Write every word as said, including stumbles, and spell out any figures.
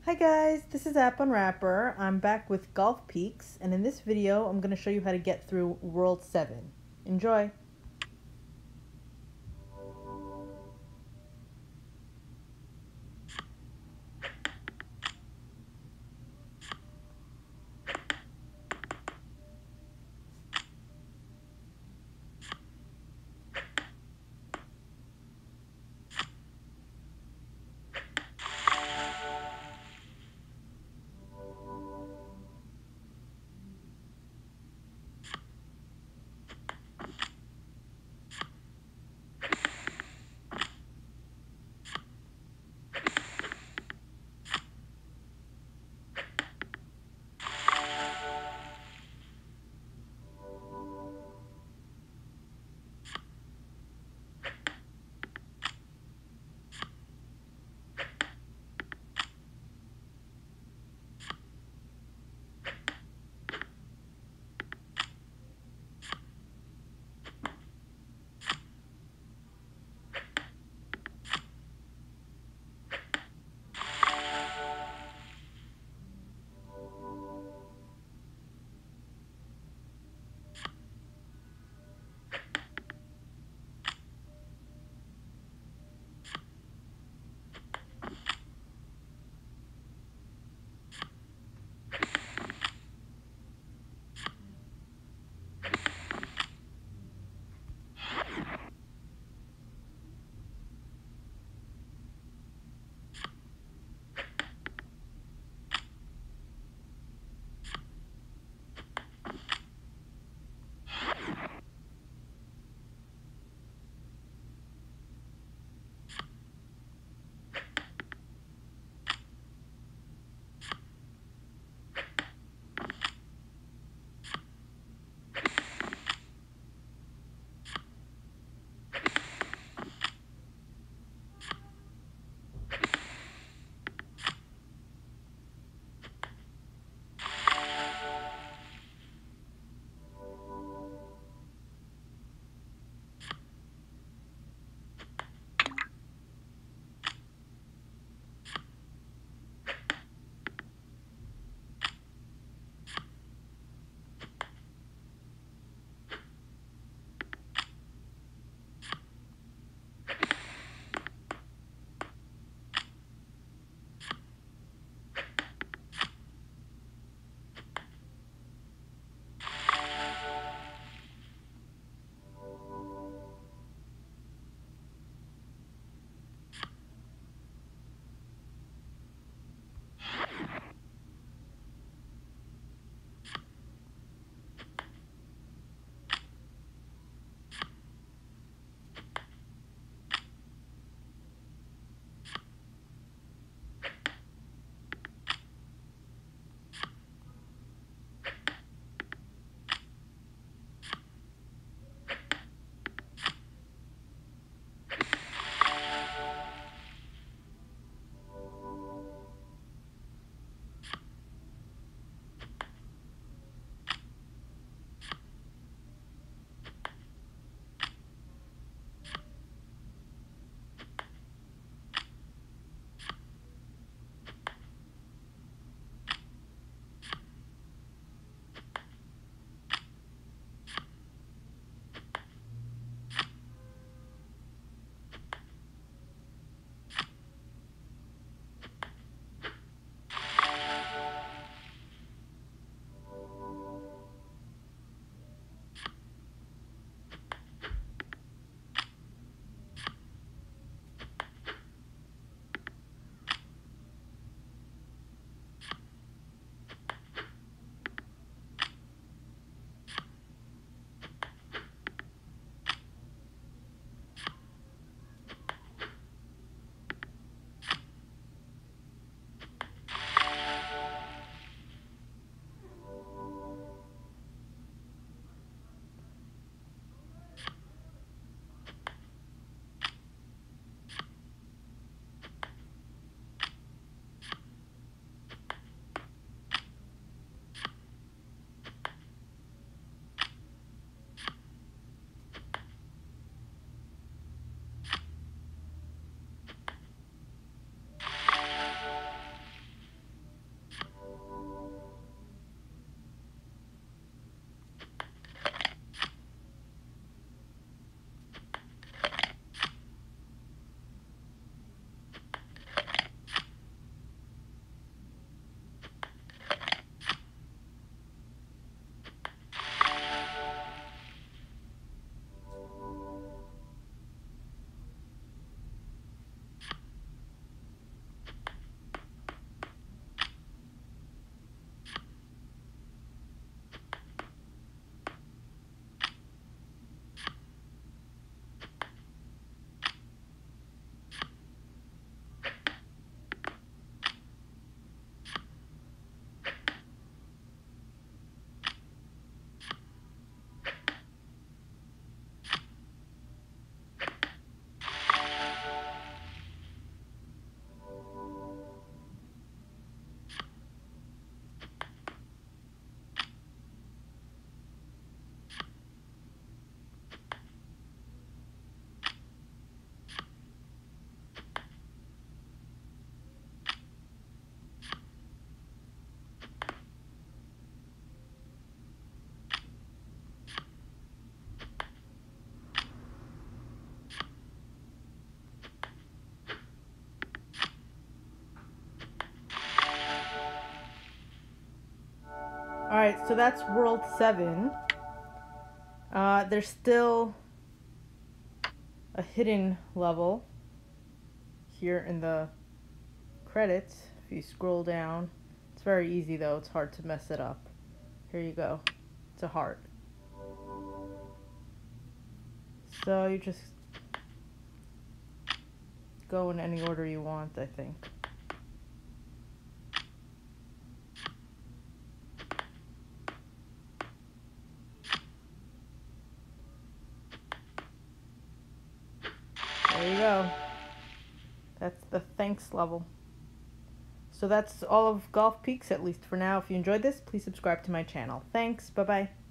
Hi guys, this is App Unwrapper. I'm back with Golf Peaks, and in this video I'm going to show you how to get through World seven. Enjoy! Alright, so that's World seven. Uh, there's still a hidden level here in the credits. If you scroll down, it's very easy though, it's hard to mess it up. Here you go. It's a heart. So you just go in any order you want, I think. There you go. That's the thanks level. So that's all of Golf Peaks, at least for now. If you enjoyed this, please subscribe to my channel. Thanks. Bye-bye.